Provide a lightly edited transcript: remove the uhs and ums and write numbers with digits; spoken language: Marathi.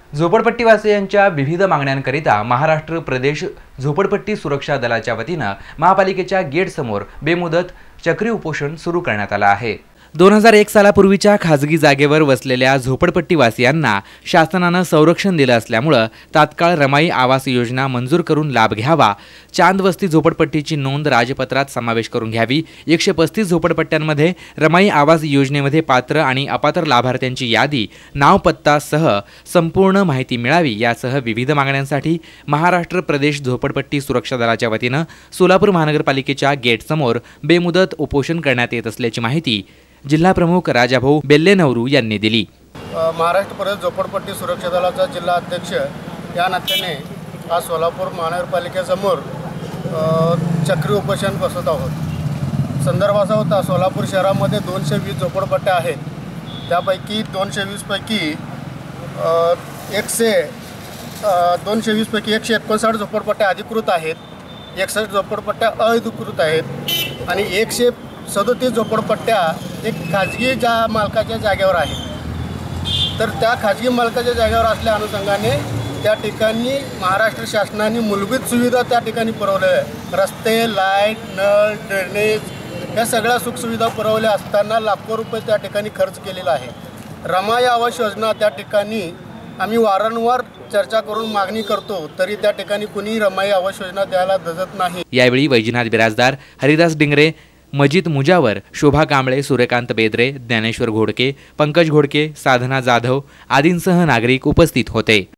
झोपडपट्टीवासियांच्या विविध मागण्यांकरिता महाराष्ट्र प्रदेश झोपडपट्टी सुरक्षा दलाच्या वतीनं महापालिकेच्या गेटसमोर बेमुदत चक्री उपोषण सुरू करण्यात आलं आहे। 2001 सालापूर्वीच्या खाजगी जागेवर वसलेल्या झोपडपट्टीवासियांना शासनानं संरक्षण दिलं असल्यामुळे तात्काळ रमाई आवास योजना मंजूर करून लाभ घ्यावा, चांदवस्ती झोपडपट्टीची नोंद राजपत्रात समावेश करून घ्यावी, 135 झोपडपट्ट्यांमध्ये रमाई आवास योजनेमध्ये पात्र आणि अपात्र लाभार्थ्यांची यादी, नाव पत्ता सह संपूर्ण माहिती मिळावी यासह विविध मागण्यांसाठी महाराष्ट्र प्रदेश झोपडपट्टी सुरक्षा दलाच्या वतीनं सोलापूर महानगरपालिकेच्या गेटसमोर बेमुदत उपोषण करण्यात येत असल्याची माहिती जिल्हा प्रमुख राजाभाऊ बेल्लेनवरू यांनी दिली। महाराष्ट्र प्रदेश झोपडपट्टी सुरक्षा दलाचा जिल्हा अध्यक्ष या नात्याने आज सोलापूर महानगरपालिकेसमोर चक्री उपोषण बसवत आहोत। संदर्भ असा होता, सोलापूर शहरामध्ये 220 झोपडपट्ट्या आहेत, त्यापैकी 220 पैकी 159 झोपडपट्ट्या अधिकृत आहेत, 61 झोपडपट्ट्या अधिकृत आहेत आणि 137 झोपडपट्ट्या एक खाजगी मालकाच्या जागेवर आहेत। तर त्या खाजगी मालकाच्या जागेवर असल्या अनुषंगाने त्या ठिकाणी महाराष्ट्र शासनाने मूलभूत सुविधा त्या ठिकाणी पुरवल्या आहे। रस्ते, लाईट, नळ, ड्रेनेज या सगळ्या सुखसुविधा पुरवल्या असताना लाखो रुपये त्या ठिकाणी खर्च केलेला आहे। रमाई आवास योजना त्या ठिकाणी आम्ही वारंवार चर्चा करून मागणी करतो, तरी त्या ठिकाणी कुणी रमाई आवास योजना द्यायला धजत नाही। यावेळी वैजनाथ बिराजदार, हरिदास डिंगरे, मजिद मुजावर, शोभा कांबळे, सूर्यकांत बेदरे, ज्ञानेश्वर घोडके, पंकज घोडके, साधना जाधव आदींसह नागरिक उपस्थित होते।